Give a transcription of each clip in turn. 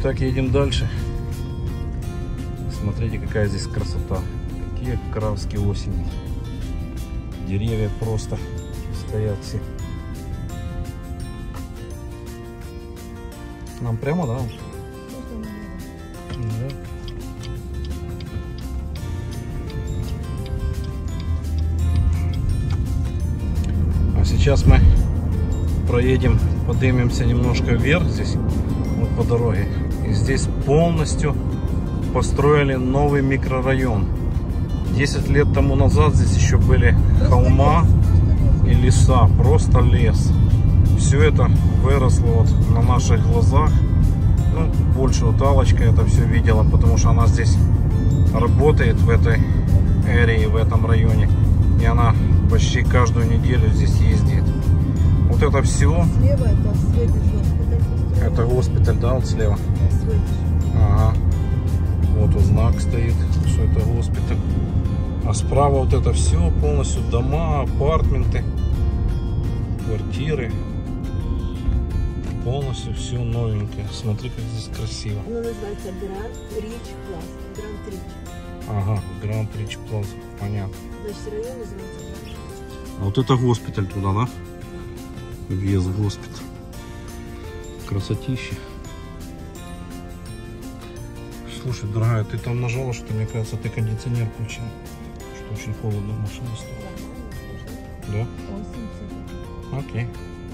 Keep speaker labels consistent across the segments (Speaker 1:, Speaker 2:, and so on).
Speaker 1: Итак, едем дальше. Смотрите, какая здесь красота. Какие краски осени. Деревья просто стоят все. Нам прямо, да? Да. А сейчас мы проедем, поднимемся немножко вверх здесь, вот по дороге. И здесь полностью построили новый микрорайон. 10 лет тому назад здесь еще были холма и леса, просто лес. Все это выросло вот на наших глазах. Ну, больше вот Аллочка это все видела, потому что она здесь работает в этой эрии, в этом районе. И она почти каждую неделю здесь ездит. Вот это все.
Speaker 2: Слева это Сведиш.
Speaker 1: Это госпиталь, да, вот слева? Ага. Вот вот знак стоит, что это госпиталь. А справа вот это все полностью дома, апартменты, квартиры. Полностью все новенькое. Смотри, как здесь красиво.
Speaker 2: Оно называется Grand Rich Plaza. Grand Rich.
Speaker 1: Ага, Grand Rich Plaza. Понятно.
Speaker 2: Значит, район называется Grand Rich.
Speaker 1: А вот это госпиталь туда, да? Въезд в госпиталь. Красотища. Слушай, дорогая, ты там нажала, что, мне кажется, ты кондиционер включил. Что очень холодно в машине стало. Да? Окей.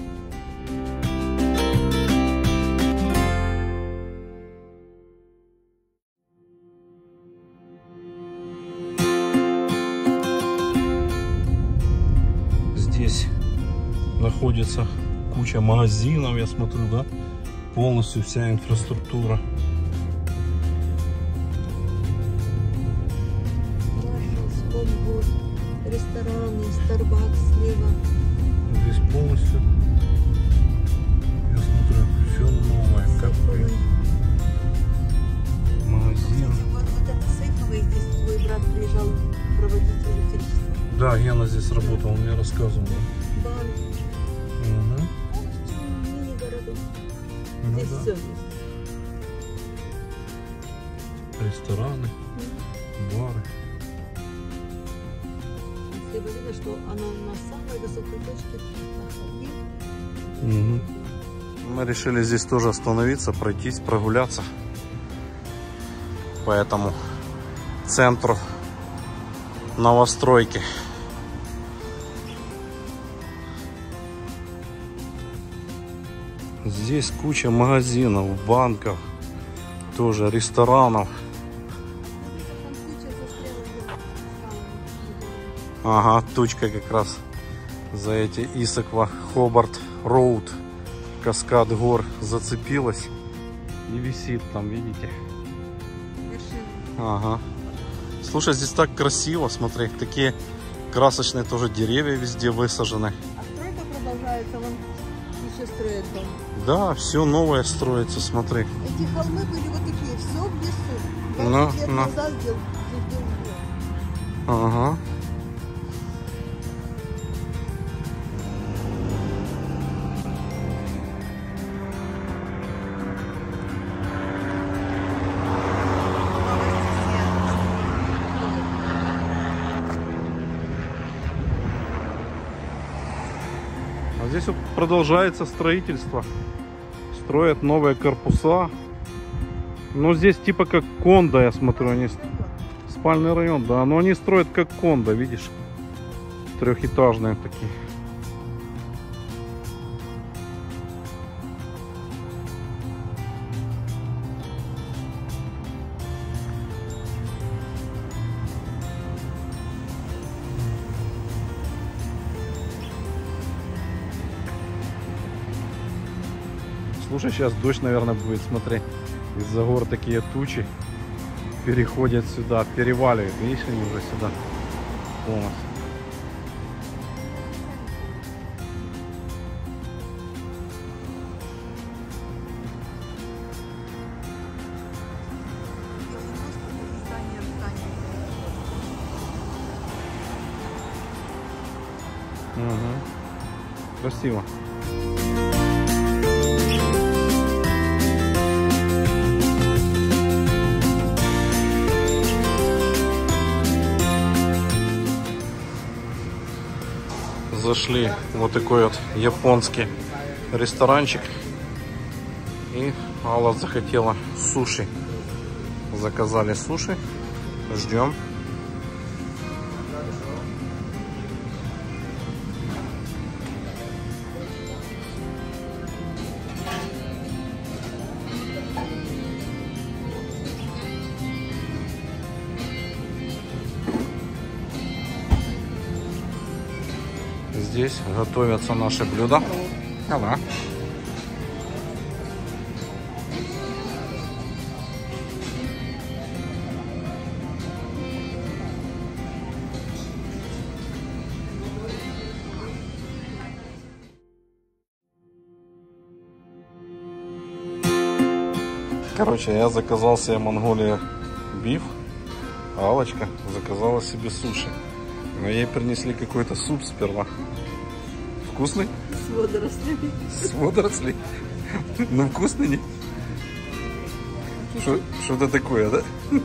Speaker 1: Здесь находится куча магазинов, я смотрю, да? Полностью вся инфраструктура.
Speaker 2: Рестораны, Starbucks слева.
Speaker 1: Здесь полностью, я смотрю, все новое, кафе, магазин.
Speaker 2: Вот это сейфовый, здесь твой брат приезжал проводить электричество.
Speaker 1: Да, Гена здесь работал, он мне рассказывал.
Speaker 2: Банк.
Speaker 1: Угу.
Speaker 2: Мини-городок.
Speaker 1: Ну,
Speaker 2: Здесь
Speaker 1: да.
Speaker 2: все есть.
Speaker 1: Рестораны, бары.
Speaker 2: Слева видно, что оно на самой высокой точке находит.
Speaker 1: Угу. Мы решили здесь тоже остановиться, пройтись, прогуляться по этому центру новостройки. Здесь куча магазинов, банков, тоже ресторанов. Ага, тучка как раз за эти Исаква Хобарт Роуд, каскад гор зацепилась и висит там, видите? Ага. Слушай, здесь так красиво, смотри, такие красочные тоже деревья везде высажены.
Speaker 2: А стройка продолжается, вон еще строят дом.
Speaker 1: Да, все новое строится, смотри.
Speaker 2: Эти холмы были вот такие, все в лесу. 20 лет назад здесь был лес.
Speaker 1: Ага. А здесь вот продолжается строительство. Строят новые корпуса. Но здесь типа как кондо, я смотрю, они спальный район, да. Но они строят как кондо, видишь? Трехэтажные такие. Слушай, сейчас дождь, наверное, будет, смотри. Из-за гор такие тучи переходят сюда, переваливают. Видишь, они уже сюда полностью. Угу. Красиво. Зашли в вот такой вот японский ресторанчик. И Алла захотела суши. Заказали суши. Ждем. Здесь готовятся наши блюда. Ага. Короче, я заказал себе Монголия биф, а Аллочка заказала себе суши. Но ей принесли какой-то суп сперва. Вкусный?
Speaker 2: С водорослями.
Speaker 1: С водорослей? Ну вкусный, не? Что-то такое, да?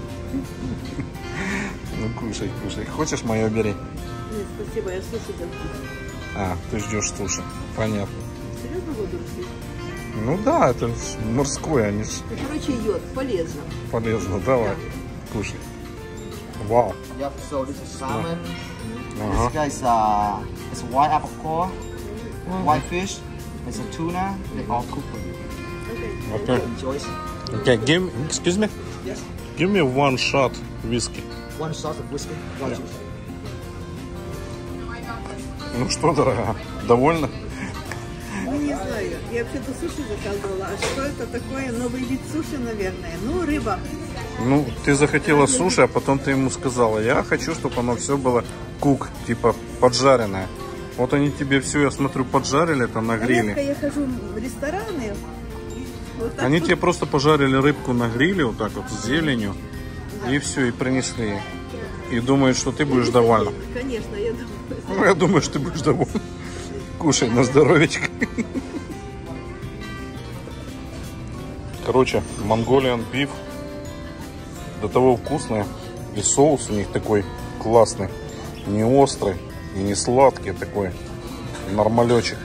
Speaker 1: Ну кушай, кушай. Хочешь мое бери?
Speaker 2: Нет, спасибо, я суши делаю.
Speaker 1: А, ты ждешь суши. Понятно.
Speaker 2: Серьезно водоросли?
Speaker 1: Ну да, это морское, они ж...
Speaker 2: Короче, йод, полезно.
Speaker 1: Полезно, давай. Да. Кушай. Вау.
Speaker 3: Yep, so this is salmon.
Speaker 1: Ага.
Speaker 3: This guy is it's white apple core, white fish, it's a tuna, they all cook for you.
Speaker 1: Okay.
Speaker 3: Enjoy.
Speaker 1: Okay, excuse me?
Speaker 3: Yes.
Speaker 1: Give me one shot whiskey.
Speaker 3: One shot of whiskey. One juice.
Speaker 1: Ну что, дорогая, довольна?
Speaker 2: Ну, не знаю. Я вообще-то суши заказывала. А что это такое? Новый вид суши, наверное. Ну, рыба.
Speaker 1: Ну, ты захотела суши, а потом ты ему сказала, я хочу, чтобы оно все было кук, типа поджаренное. Вот они тебе все, я смотрю, поджарили там на гриле.
Speaker 2: Редко я хожу в рестораны. Вот
Speaker 1: Они
Speaker 2: вот.
Speaker 1: тебе просто пожарили рыбку на гриле, вот так вот, с зеленью. Да. И все, и принесли. И думают, что ты будешь довольна.
Speaker 2: Конечно, я думаю.
Speaker 1: Ну, я думаю, что ты будешь довольна. Кушай на здоровечко. Короче, Mongolian beef до того вкусный. И соус у них такой классный. Не острый и не сладкий, такой нормалечек.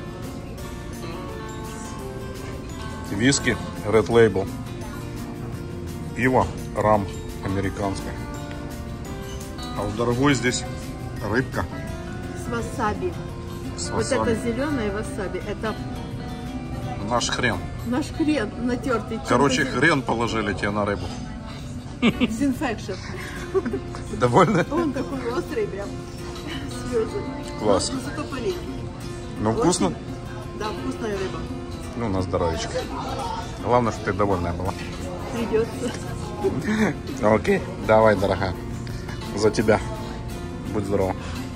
Speaker 1: Виски Red Label. Пиво рам американское. А у дорогой здесь рыбка.
Speaker 2: С васаби.
Speaker 1: С
Speaker 2: Вот
Speaker 1: васаби.
Speaker 2: это зеленое васаби. Это
Speaker 1: Наш хрен.
Speaker 2: наш хрен натертый.
Speaker 1: Короче, хрен положили тебе на рыбу.
Speaker 2: Disinfection.
Speaker 1: Довольно?
Speaker 2: Он такой острый, прям слезы.
Speaker 1: Класс.
Speaker 2: Но зато полезный.
Speaker 1: Ну, вкусно?
Speaker 2: Очень, да, вкусная рыба.
Speaker 1: Ну, на здоровечко. Главное, что ты довольная была.
Speaker 2: Придется.
Speaker 1: Окей, давай, дорогая. За тебя. Будь здорова.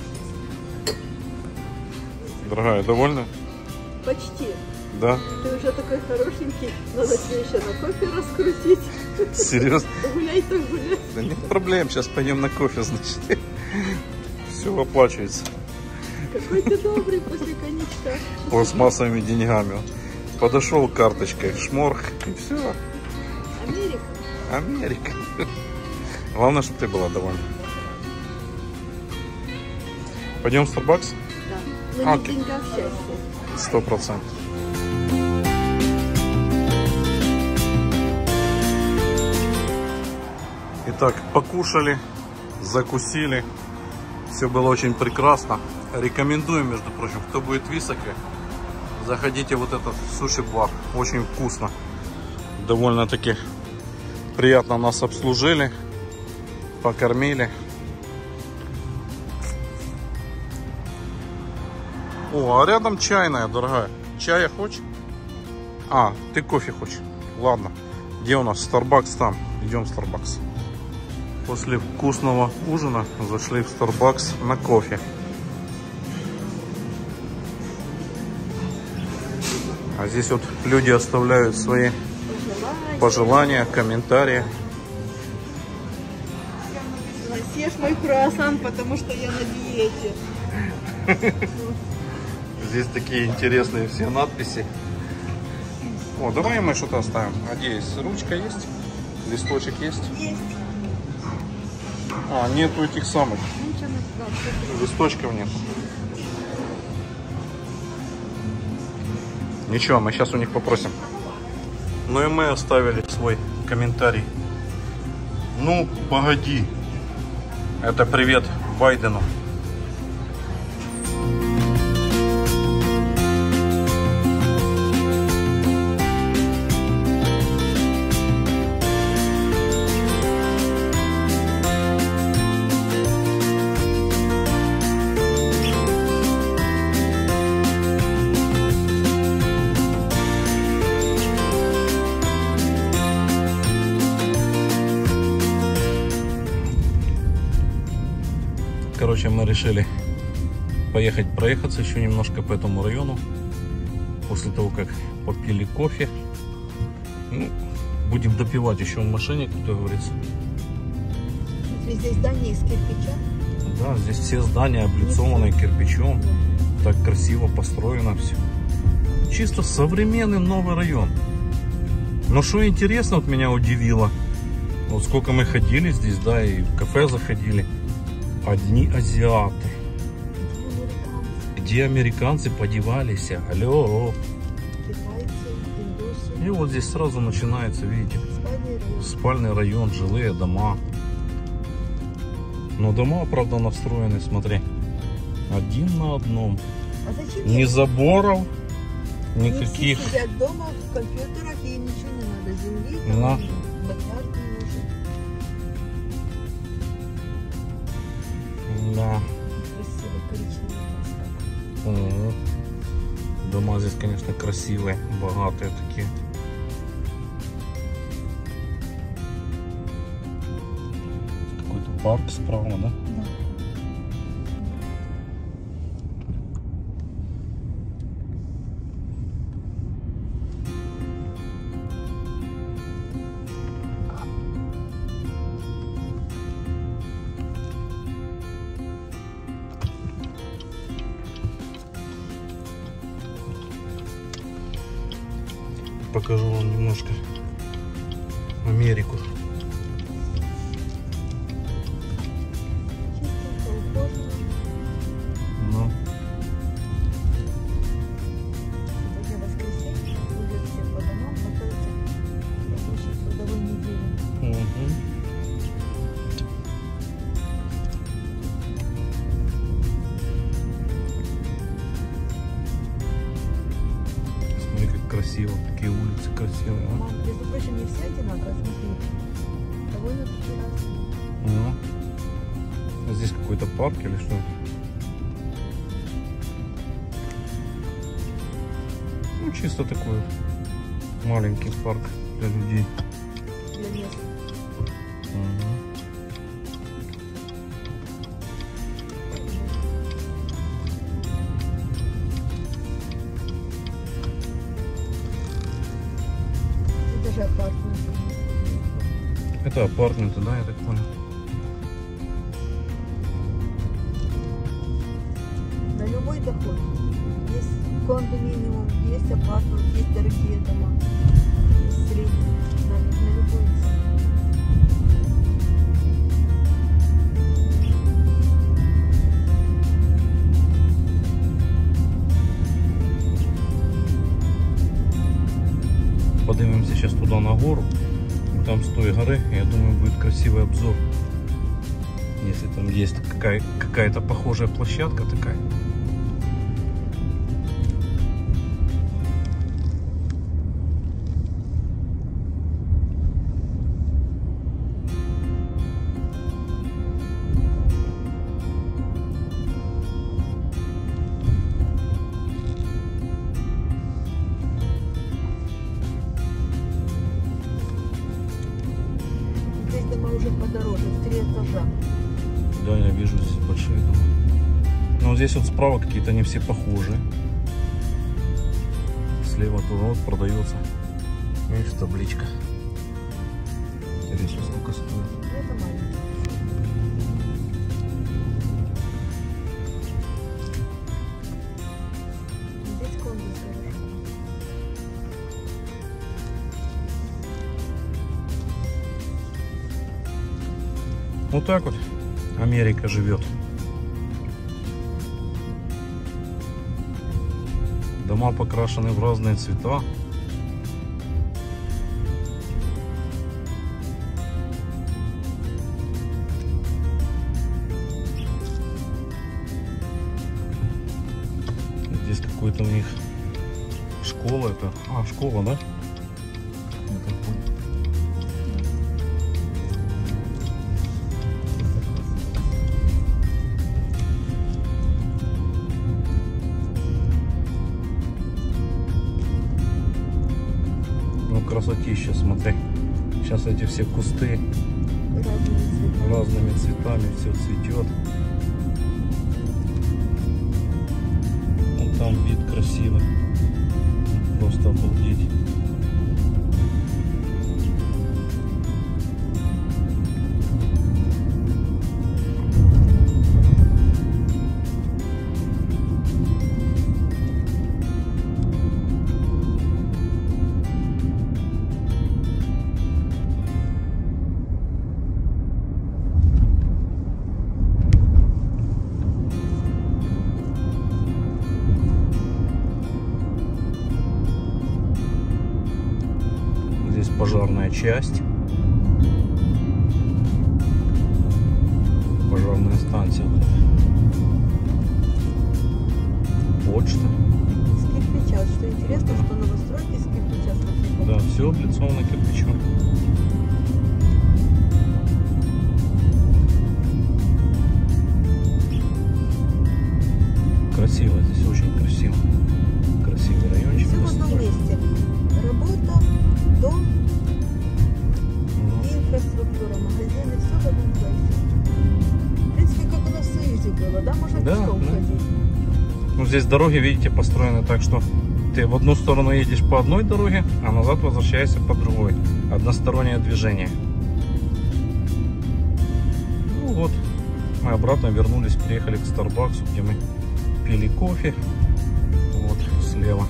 Speaker 1: Дорогая, довольна?
Speaker 2: Почти.
Speaker 1: Да?
Speaker 2: Ты уже такой хорошенький. Надо тебе еще на кофе раскрутить.
Speaker 1: Серьезно?
Speaker 2: Гуляй так гуляй.
Speaker 1: Да нет проблем, сейчас пойдем на кофе, значит. Все оплачивается.
Speaker 2: Какой ты добрый после коньячка.
Speaker 1: Пластмассовыми деньгами. Подошел карточкой, шморх, и все.
Speaker 2: Америка.
Speaker 1: Америка. Главное, чтобы ты была довольна. Пойдем в Starbucks?
Speaker 2: Да. Но не в
Speaker 1: Окей.
Speaker 2: деньгах счастье.
Speaker 1: 100%. Итак, покушали, закусили. Все было очень прекрасно. Рекомендую, между прочим, кто будет в Висаке, заходите вот этот суши-бар. Очень вкусно. Довольно-таки приятно нас обслужили, покормили. О, а рядом чайная, дорогая. Чая хочешь? А, ты кофе хочешь? Ладно. Где у нас Starbucks там? Идем в Starbucks. После вкусного ужина зашли в Starbucks на кофе. А здесь вот люди оставляют свои пожелания, комментарии.
Speaker 2: Съешь мой круассан, потому что я на диете.
Speaker 1: Здесь такие интересные все надписи. О, давай мы что-то оставим. Надеюсь, ручка есть? Листочек есть?
Speaker 2: Есть.
Speaker 1: А, нету этих самых. Листочков нет. Ничего, мы сейчас у них попросим. Ну и мы оставили свой комментарий. Ну, погоди. Это привет Байдену. Короче, мы решили поехать проехаться еще немножко по этому району. После того, как попили кофе. Ну, будем допивать еще в машине, как говорится.
Speaker 2: Здесь здание из кирпича.
Speaker 1: Да, здесь все здания облицованы кирпичом. Так красиво построено все. Чисто современный новый район. Но что интересно, вот меня удивило. Вот сколько мы ходили здесь, да, и в кафе заходили. Одни азиаты. Где американцы подевались? Алло. И вот здесь сразу начинается, видите, спальный район, жилые дома. Но дома, правда, настроены, смотри, один на одном. Ни заборов, никаких.
Speaker 2: Все сидят дома в компьютерах, и ничего не надо. Земли,
Speaker 1: На.
Speaker 2: бакярд не нужен.
Speaker 1: Да.
Speaker 2: Красивый коричневый мосток.
Speaker 1: Дома здесь, конечно, красивые, богатые такие. Какой-то парк справа, да?
Speaker 2: Да.
Speaker 1: Покажу вам немножко Америку. Ну.
Speaker 2: Сегодня воскресенье, ходят все по домам, готовятся к рабочей трудовой неделе.
Speaker 1: Смотри, как красиво, такие улицы красивые. А?
Speaker 2: Мам, между прочим, не все одинаковые, смотри. Довольно-таки разные.
Speaker 1: Ну. А здесь какой-то парк или что это? Ну, чисто такой маленький парк для людей.
Speaker 2: Для мест. Это же апартаменты.
Speaker 1: Это апартаменты, да, я так понял.
Speaker 2: На любой доход. Есть кондоминиум, есть апартамент, есть дорогие дома, есть средние. На любой цене.
Speaker 1: Поднимемся сейчас туда на гору. И там с той горы, я думаю, будет красивый обзор. Если там есть какая-то похожая площадка такая.
Speaker 2: Здесь дома уже подороже, в 3 этажа.
Speaker 1: Да, я вижу здесь большие дома. Но вот здесь вот справа какие-то не все похожие. Слева тоже вот продается. Видишь, табличка. Интересно, сколько стоит.
Speaker 2: Это маленький. Здесь кондо с гаражом.
Speaker 1: Вот так вот Америка живет. Дома покрашены в разные цвета. Здесь какой-то у них школа. Это, школа, да? Красотища, смотри. Сейчас эти все кусты разными цветами, все цветет. Вон там вид красивый. Просто обалдеть. Пожарная часть, пожарная станция, почта.
Speaker 2: С кирпича, что интересно, что новостройки с кирпича, смотрите.
Speaker 1: Да, все облицовано кирпичом. Красиво, здесь очень красиво. Красивый райончик.
Speaker 2: Все в одном месте. Работа, дом. Инфраструктура, магазины, все в одном place. В принципе, как у нас в Союзе было, да? Можно пешком ходить.
Speaker 1: Ну, здесь дороги, видите, построены так, что ты в одну сторону едешь по одной дороге, а назад возвращаешься по другой. Одностороннее движение. Ну вот, мы обратно вернулись, приехали к Starbucks, где мы пили кофе. Вот, слева.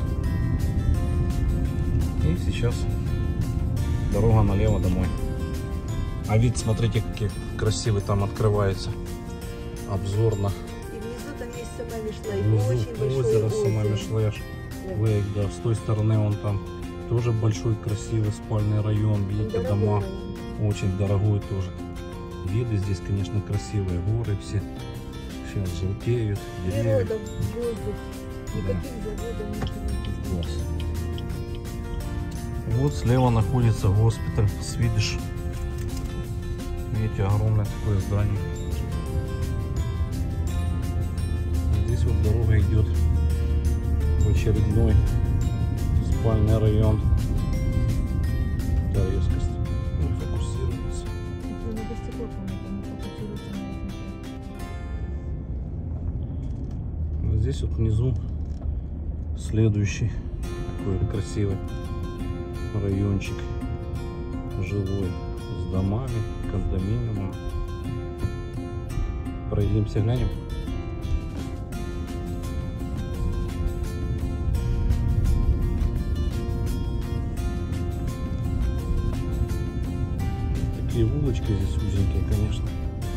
Speaker 1: И сейчас дорога налево домой. А вид, смотрите, какой красивый там открывается. Обзорно.
Speaker 2: И внизу там есть Самамиш Лейк. Очень большое
Speaker 1: озеро
Speaker 2: озеро.
Speaker 1: Самамиш Лейк, да. С той стороны он там тоже большой, красивый спальный район. Видите,
Speaker 2: Дорогой
Speaker 1: дома.
Speaker 2: район.
Speaker 1: Очень дорогой тоже. Виды здесь, конечно, красивые. Горы все. Сейчас желтеют. Деревья.
Speaker 2: Природа, воздух. Никаких заводов, ничего.
Speaker 1: Класс. Вот слева находится госпиталь Swedish. Видите, огромное такое здание. Здесь вот дорога идет в очередной спальный район. Да, резкость не фокусируется.
Speaker 2: Это надо стекло, по-моему, не фокусируется на этом.
Speaker 1: Здесь вот внизу следующий такой красивый райончик жилой с домами, кондоминиумом. Пройдемся, глянем. Такие улочки здесь узенькие, конечно.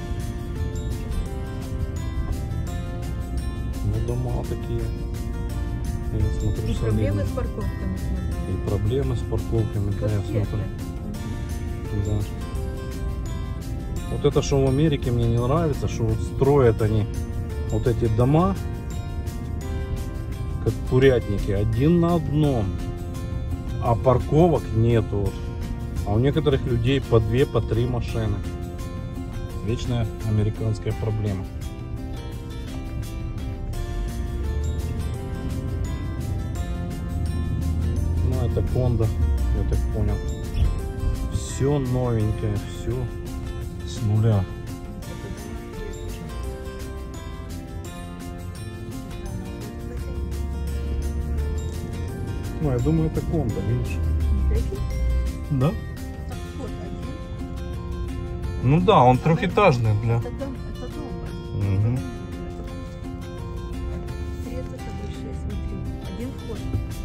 Speaker 1: Ну, дома такие. Я смотрю,
Speaker 2: И проблемы
Speaker 1: солидные.
Speaker 2: с парковками, смотрите.
Speaker 1: И проблемы с парковками,
Speaker 2: Как
Speaker 1: конечно.
Speaker 2: Сиэтле.
Speaker 1: Да. Вот это, что в Америке, мне не нравится, что вот строят они вот эти дома, как курятники, один на одном, а парковок нету. Вот. А у некоторых людей по 2, по 3 машины. Вечная американская проблема. Ну, это Кондо, я так понял. Все новенькое, все с нуля. Ну, я думаю, это Кондо, видишь? Да?
Speaker 2: Вот один.
Speaker 1: Ну да, он трехэтажный для...
Speaker 2: Это дом, это дом.
Speaker 1: Мгм.
Speaker 2: Три этажа большие, смотри. Один вход.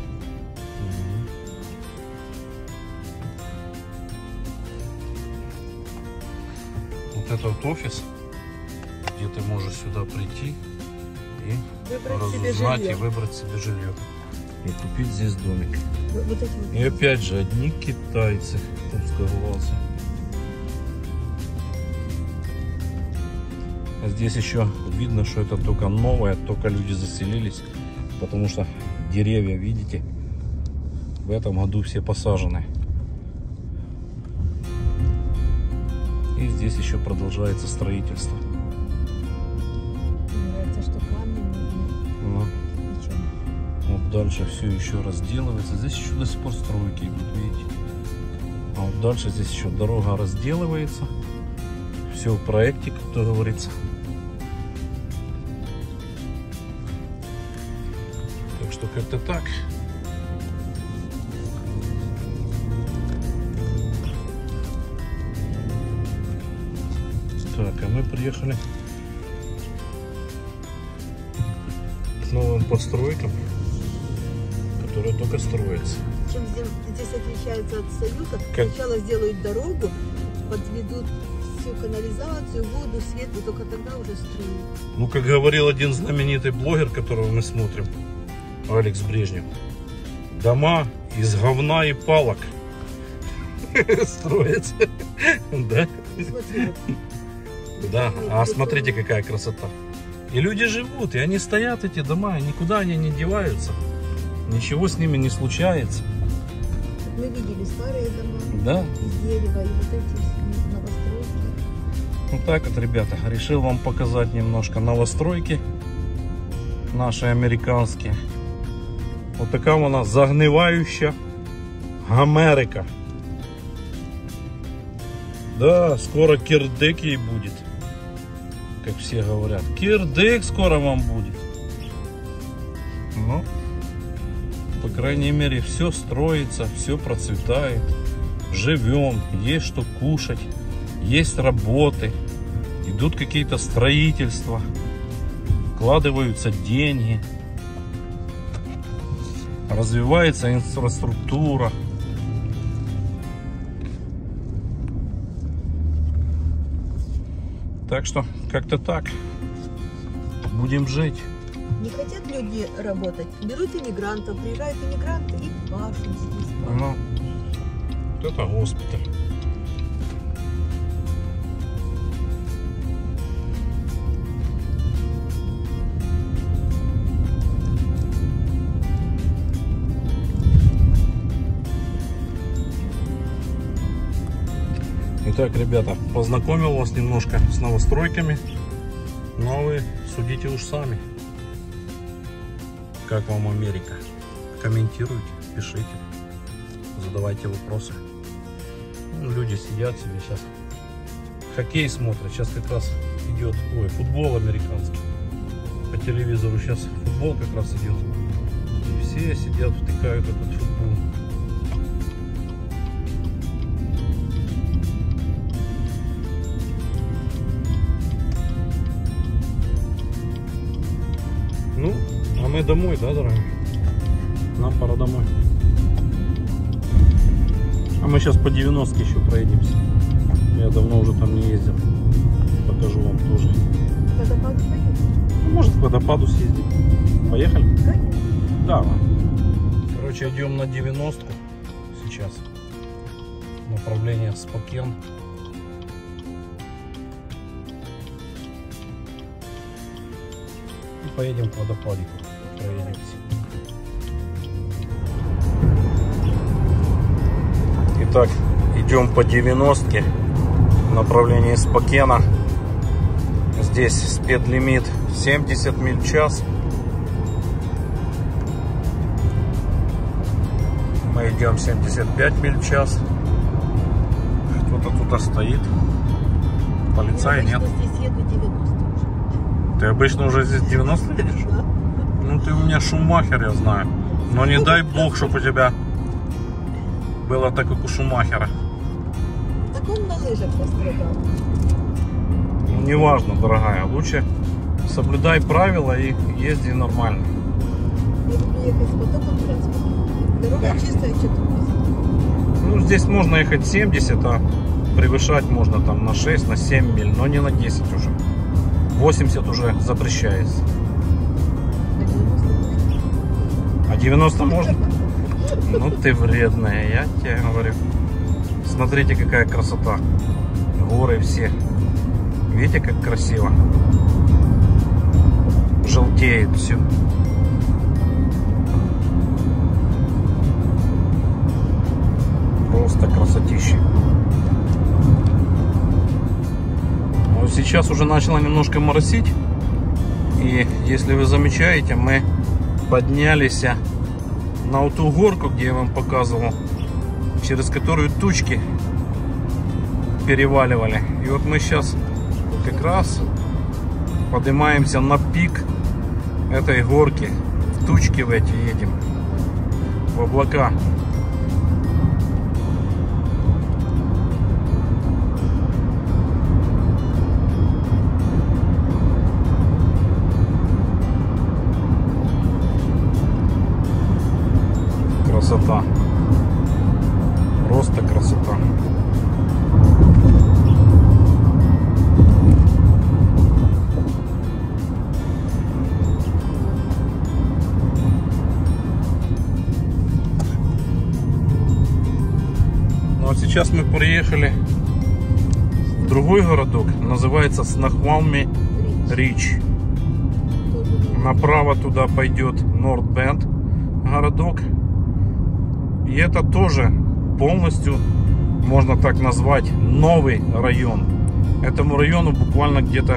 Speaker 1: Вот это вот офис, где ты можешь сюда прийти и
Speaker 2: Выбрать себе
Speaker 1: разузнать и
Speaker 2: жилье.
Speaker 1: выбрать себе жилье. и купить здесь домик.
Speaker 2: Вот эти вот.
Speaker 1: И опять же, одни китайцы узкоглазые. Здесь еще видно, что это только новое, только люди заселились, потому что деревья, видите, в этом году все посажены. И здесь еще продолжается строительство.
Speaker 2: Мне нравится, что камень
Speaker 1: Ну,
Speaker 2: и ничего.
Speaker 1: вот дальше все еще разделывается. Здесь еще до сих пор стройки идут, видите. А вот дальше здесь еще дорога разделывается. Все в проекте, как говорится. Так что как-то так. Так, а мы приехали к новым постройкам, которые только строятся.
Speaker 2: Чем здесь отличается от Союза,
Speaker 1: Как?
Speaker 2: сначала сделают дорогу, подведут всю канализацию, воду, свет, и только тогда уже строят.
Speaker 1: Ну, как говорил один знаменитый блогер, которого мы смотрим, Алекс Брежнев, дома из говна и палок строятся. Да?
Speaker 2: Смотри, вот.
Speaker 1: Да, а смотрите, какая красота. И люди живут, и они стоят, эти дома, и никуда они не деваются. Ничего с ними не случается.
Speaker 2: Мы видели старые дома
Speaker 1: Да.
Speaker 2: из дерева и вот эти новостройки.
Speaker 1: Вот так вот, ребята, решил вам показать немножко новостройки наши американские. Вот такая у нас загнивающая Америка. Да, скоро кирдык ей будет. Как все говорят. Кирдык скоро вам будет. Ну, по крайней мере, все строится, все процветает. Живем, есть что кушать, есть работы, идут какие-то строительства, вкладываются деньги, развивается инфраструктура. Так что как-то так. Будем жить.
Speaker 2: Не хотят люди работать, берут иммигрантов, приезжают иммигранты и пашут здесь.
Speaker 1: Ну, вот это госпиталь. Итак, ребята, познакомил вас немножко с новостройками. Ну а вы судите уж сами. Как вам Америка? Комментируйте, пишите, задавайте вопросы. Ну, люди сидят себе сейчас, хоккей смотрят. Сейчас как раз идет, футбол американский. По телевизору сейчас футбол как раз идет. И все сидят, втыкают этот футбол. Ну, а мы домой, да, дорогие? Нам пора домой. А мы сейчас по 90-ке еще проедемся. Я давно уже там не ездил. Покажу вам тоже.
Speaker 2: К водопаду поедем?
Speaker 1: Ну, может, к водопаду съездим. Поехали?
Speaker 2: Конечно.
Speaker 1: Давай. Короче, идем на 90-ку сейчас. Направление Спокен. И поедем к водопадику. Проедемся. Итак, идем по 90-ке в направлении Спокена. Здесь спидлимит 70 миль в час. Мы идем 75 миль в час. Кто-то тут стоит. Полицая
Speaker 2: Я
Speaker 1: нет.
Speaker 2: обычно здесь еду 90 уже.
Speaker 1: Ты обычно уже здесь 90 едешь?
Speaker 2: Да.
Speaker 1: Ну ты у меня Шумахер, я знаю. Но не дай бог, чтобы у тебя было так, как у Шумахера.
Speaker 2: Так он на лыжах пострадал.
Speaker 1: Ну, неважно, дорогая. Лучше соблюдай правила и езди нормально.
Speaker 2: Я люблю ехать с потоком транспорта. Дорога чистая, что-то.
Speaker 1: Ну, здесь можно ехать 70, а превышать можно там на 6, на 7 миль, но не на 10 уже. 80 уже запрещается. А 90 можно? Ну ты вредная, я тебе говорю. Смотрите, какая красота. Горы все. Видите, как красиво? Желтеет все. Просто красотища. Вот сейчас уже начало немножко моросить. И если вы замечаете, мы поднялись на ту горку, где я вам показывал, через которую тучки переваливали. И вот мы сейчас как раз поднимаемся на пик этой горки. В тучки в эти едем. В облака. Красота. Просто красота. Ну а сейчас мы приехали в другой городок. Называется Снохвалми Рич. Направо туда пойдет Норт-Бенд городок. И это тоже полностью, можно так назвать, новый район. Этому району буквально где-то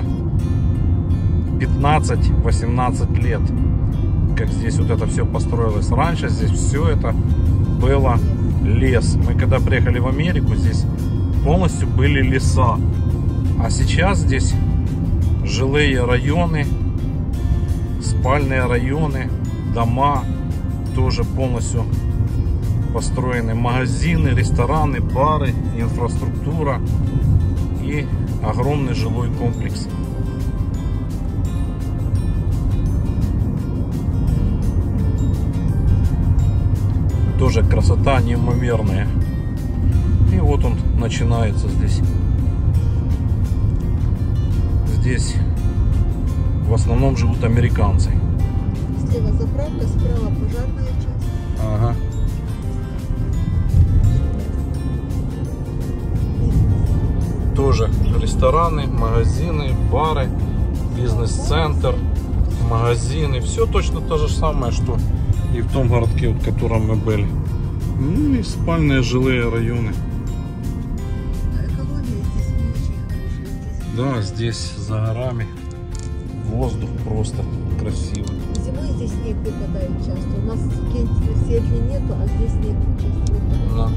Speaker 1: 15-18 лет, как здесь вот это все построилось. Раньше здесь все это было лес. Мы когда приехали в Америку, здесь полностью были леса. А сейчас здесь жилые районы, спальные районы, дома тоже полностью построены, магазины, рестораны, бары, инфраструктура и огромный жилой комплекс. Тоже красота неимоверная. И вот он начинается здесь. Здесь в основном живут американцы.
Speaker 2: Слева заправка, справа пожарная часть.
Speaker 1: Ага. Тоже рестораны, магазины, бары, бизнес-центр, магазины. Все точно то же самое, что и в том городке, в котором мы были. Ну и спальные жилые районы.
Speaker 2: Экология здесь очень хорошая.
Speaker 1: Да, здесь за горами воздух просто красивый.
Speaker 2: Зимой здесь снег выпадает часто. У нас в Сиэтле нету, а здесь снег часто выпадает.
Speaker 1: Да.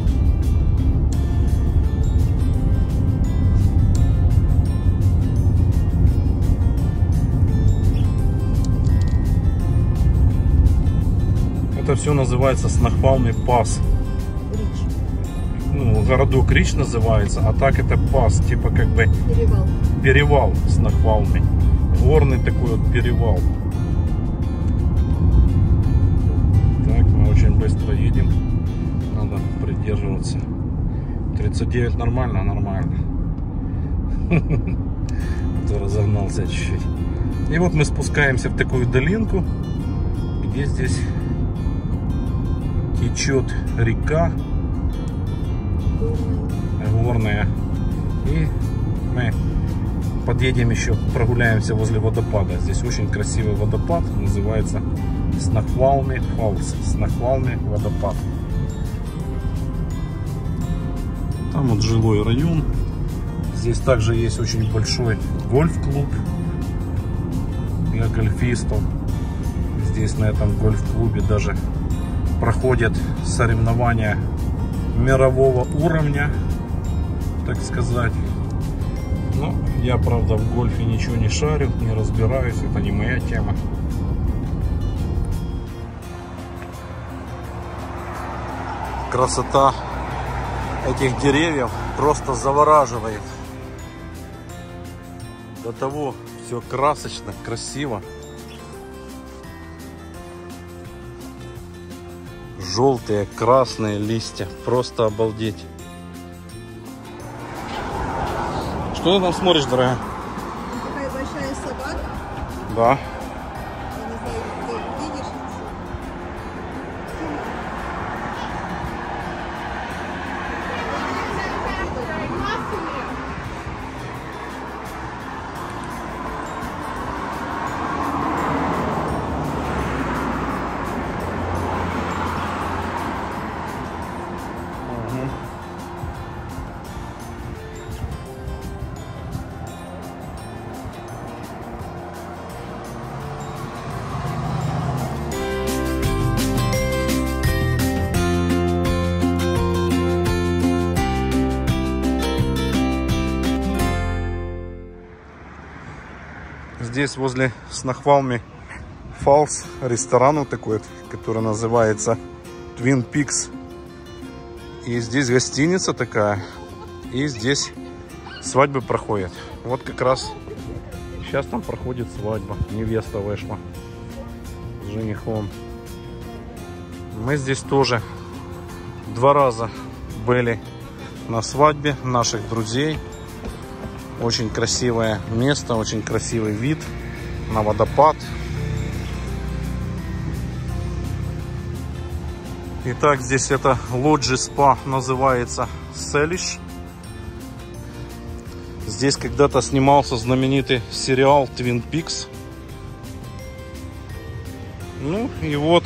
Speaker 1: Это все называется Снохвалми пас.
Speaker 2: Рич.
Speaker 1: Ну, городок Рич называется, а так это пас, типа как бы
Speaker 2: Перевал.
Speaker 1: перевал Снохвалми. Горный такой вот перевал. Так, мы очень быстро едем. Надо придерживаться. 39 нормально, нормально. Разогнался чуть-чуть. И вот мы спускаемся в такую долинку, где здесь течет река горная. И мы подъедем еще, прогуляемся возле водопада. Здесь очень красивый водопад, называется Снохвалми Фоллс. Снохвалми водопад. Там вот жилой район. Здесь также есть очень большой гольф-клуб для гольфистов. Здесь на этом гольф-клубе даже проходят соревнования мирового уровня, так сказать. Но я, правда, в гольфе ничего не шарю, не разбираюсь, это не моя тема. Красота этих деревьев просто завораживает. До того все красочно, красиво. Желтые, красные листья. Просто обалдеть. Что ты там смотришь, дорогая?
Speaker 2: Такая большая собака.
Speaker 1: Да.
Speaker 2: Я не знаю, ты видишь.
Speaker 1: здесь возле Снохвалми Falls ресторан вот такой, который называется Twin Peaks. И здесь гостиница такая. И здесь свадьбы проходят. Вот как раз сейчас там проходит свадьба. Невеста вышла с женихом. Мы здесь тоже 2 раза были на свадьбе наших друзей. Очень красивое место, очень красивый вид на водопад. Итак, здесь это лоджи спа, называется Селиш. Здесь когда-то снимался знаменитый сериал Twin Peaks. Ну и вот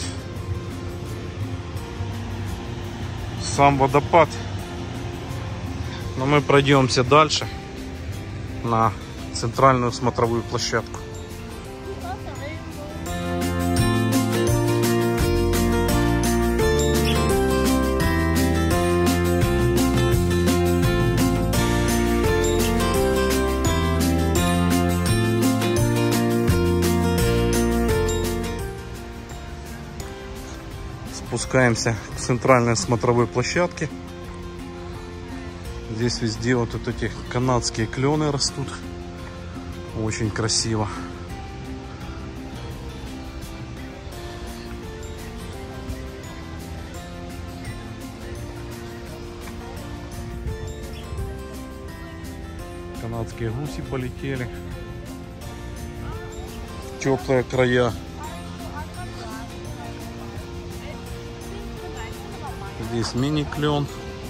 Speaker 1: сам водопад. Но мы пройдемся дальше на центральную смотровую площадку. Спускаемся к центральной смотровой площадке. Здесь везде вот эти канадские клены растут. Очень красиво. Канадские гуси полетели в теплые края. Здесь мини-клен.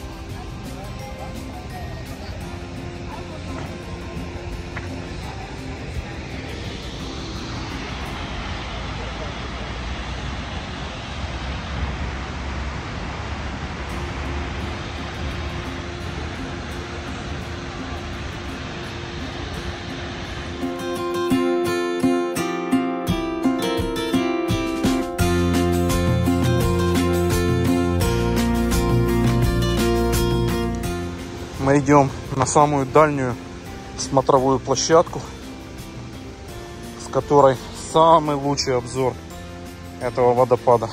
Speaker 1: Мы идем на самую дальнюю смотровую площадку, с которой самый лучший обзор этого водопада.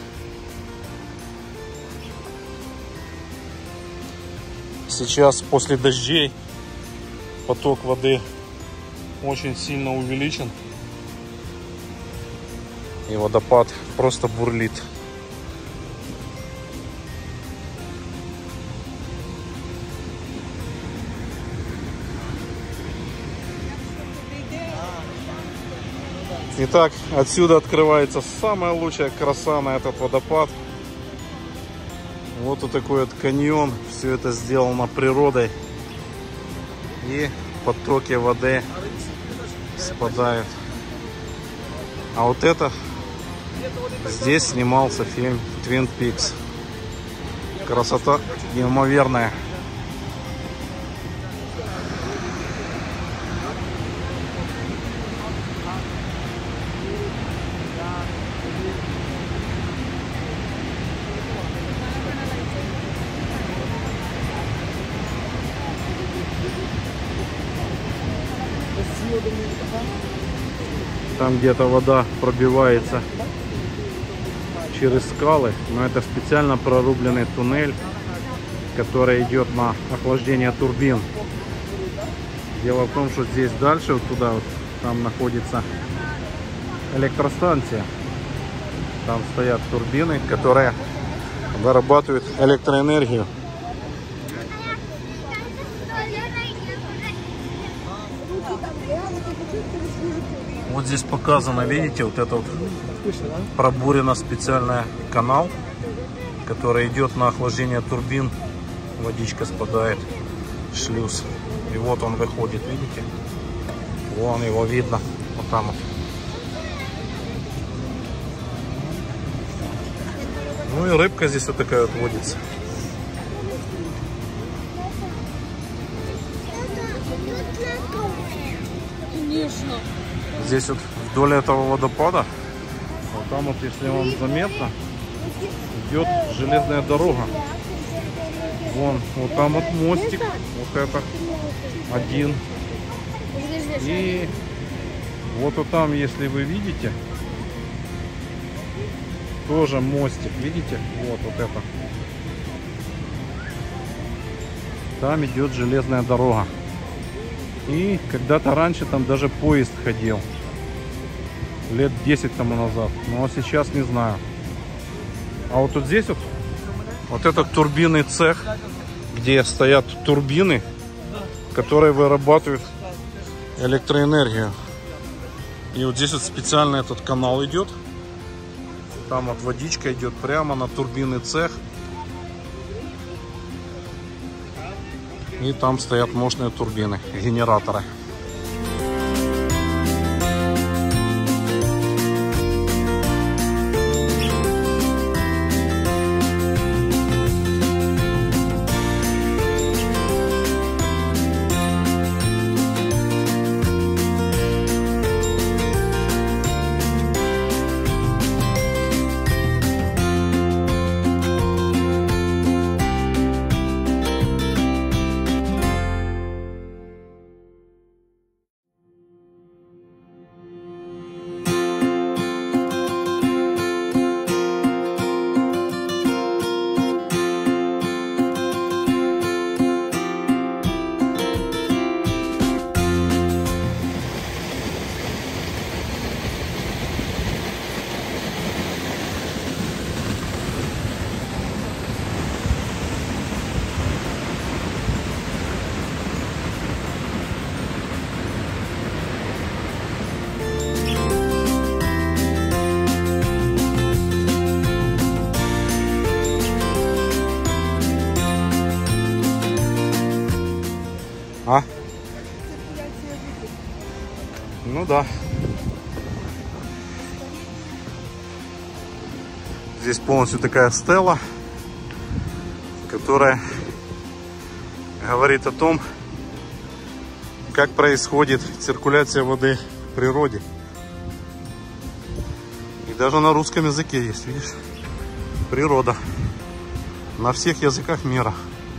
Speaker 1: Сейчас после дождей поток воды очень сильно увеличен, и водопад просто бурлит. Итак, отсюда открывается самая лучшая краса на этот водопад. Вот такой вот каньон. Все это сделано природой. И потоки воды спадают. А вот это, здесь снимался фильм Twin Peaks. Красота неимоверная. Там где-то вода пробивается через скалы, но это специально прорубленный туннель, который идет на охлаждение турбин. Дело в том, что здесь дальше, вот туда вот, там находится электростанция. Там стоят турбины, которые вырабатывают электроэнергию. Вот здесь показано, видите, вот это вот пробурено специальный канал, который идет на охлаждение турбин. Водичка спадает, шлюз. И вот он выходит, видите? Вон его видно, вот там вот. Ну и рыбка здесь вот такая вот водится.
Speaker 2: Конечно.
Speaker 1: Здесь вот вдоль этого водопада, вот там вот, если вам заметно, идет железная дорога. Вон, вот там вот мостик, вот это один. И Вот там, если вы видите, тоже мостик, видите? Вот это. Там идет железная дорога. И когда-то раньше там даже поезд ходил. Лет 10 тому назад. Но сейчас не знаю. А вот тут здесь вот этот турбинный цех, где стоят турбины, которые вырабатывают электроэнергию. И вот здесь вот специально этот канал идет. Там вот водичка идет прямо на турбинный цех. И там стоят мощные турбины, генераторы. Ну да. Здесь полностью такая стела, которая говорит о том, как происходит циркуляция воды в природе. И даже на русском языке есть, видишь? Природа. На всех языках мира.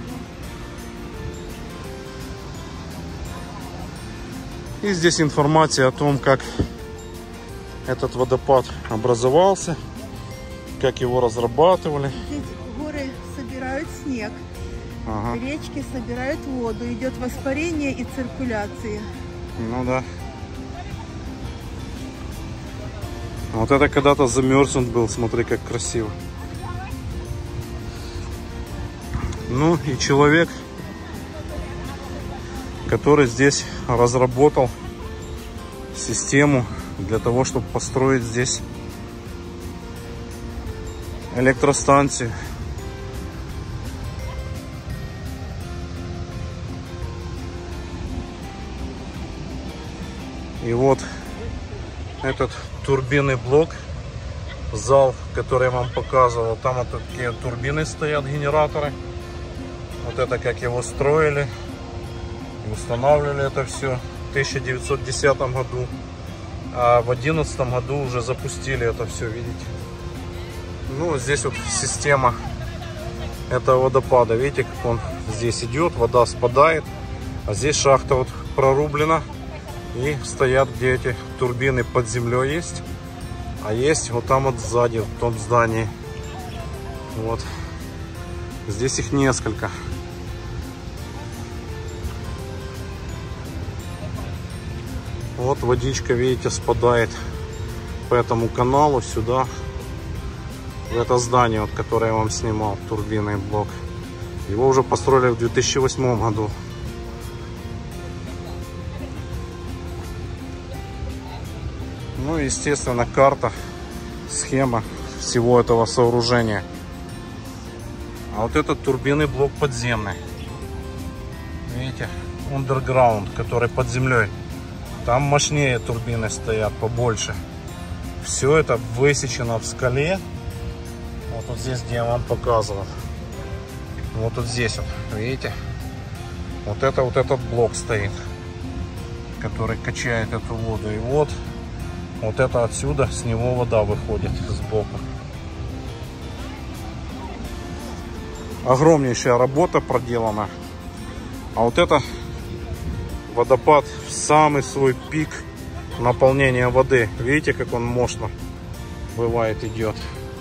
Speaker 1: И здесь информация о том, как этот водопад образовался, как его разрабатывали.
Speaker 2: Здесь горы собирают снег, речки собирают воду, идет воспарение и циркуляция.
Speaker 1: Ну да. Вот это когда-то замерз он был, смотри, как красиво. Ну и человек, который здесь разработал систему для того, чтобы построить здесь электростанцию. И вот этот турбинный блок, зал, который я вам показывал, там вот такие турбины стоят, генераторы. Вот это как его строили. Устанавливали это все в 1910 году, а в 2011 году уже запустили это все, видите. Ну, здесь вот система этого водопада, видите, как он здесь идет, вода спадает, а здесь шахта вот прорублена, и стоят, где эти турбины под землей есть, а есть вот там вот сзади, в том здании. Вот. Здесь их несколько. Вот водичка, видите, спадает по этому каналу сюда, в это здание, вот, которое я вам снимал, турбинный блок. Его уже построили в 2008 году. Ну и, естественно, карта, схема всего этого сооружения. А вот этот турбинный блок подземный. Видите, underground, который под землей. Там мощнее турбины стоят, побольше. Все это высечено в скале. Вот здесь, где я вам показывал. Вот тут здесь вот, видите? Вот этот блок стоит, который качает эту воду. И вот это отсюда, с него вода выходит сбоку. Огромнейшая работа проделана. А вот это водопад в самый свой пик наполнения воды. Видите, как он мощно бывает идет.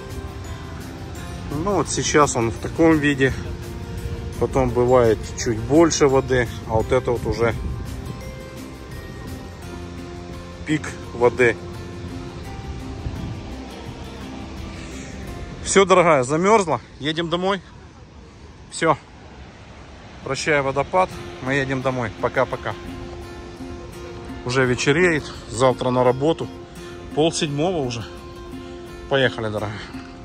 Speaker 1: Ну вот сейчас он в таком виде. Потом бывает чуть больше воды. А вот это вот уже пик воды. Все, дорогая, замерзла. Едем домой. Все. Прощай, водопад. Мы едем домой. Пока-пока. Уже вечереет. Завтра на работу. 6:30 уже. Поехали, дорогая.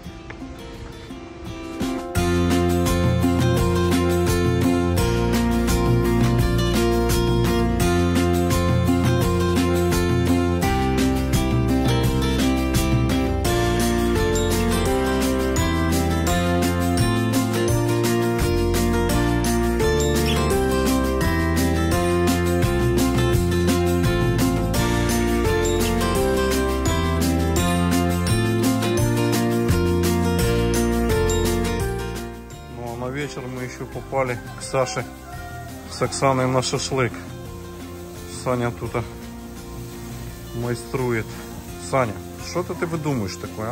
Speaker 1: Вечер мы еще попали к Саше с Оксаной на шашлык. Саня тут майструет. Саня, что-то ты выдумаешь такое, а?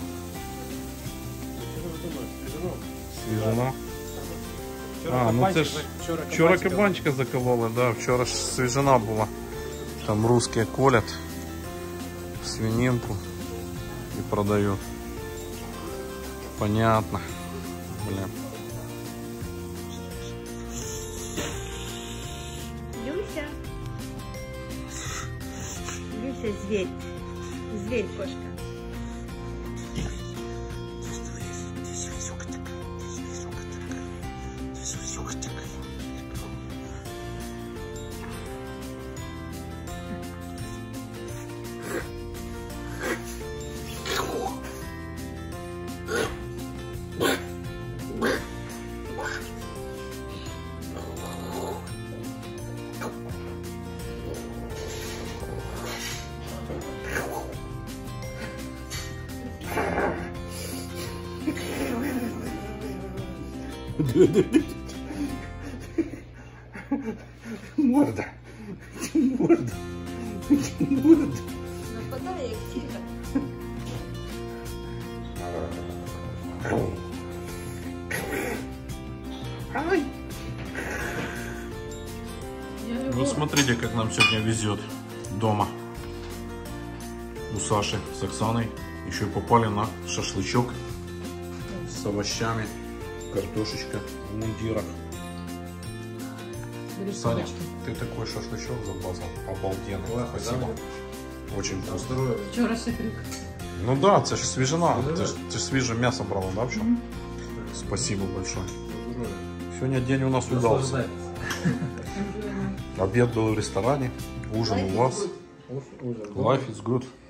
Speaker 1: Свежина. Ну це ж вчора кабанчика закололи, да, вчора ж свежина була. Там русские колят свининку и продают. Понятно. Блин.
Speaker 2: Люся, зверь. Зверь, кошка.
Speaker 1: Морда. Морда. Морда.
Speaker 2: Нападай, як тихо.
Speaker 1: Вы смотрите, как нам сегодня везет дома. У Саши с Оксаной еще и попали на шашлычок с овощами, картошечка в мундирах. Саня, ты такой шашлычок забазал. Обалденно. Спасибо. Очень вкусно.
Speaker 4: Вчорашній крюк.
Speaker 1: Ну да, это же свежина. Ты же свежее мясо брала, да, вообще? Спасибо большое. Сегодня день у нас удался. Обед был в ресторане, ужин у вас. Life is good.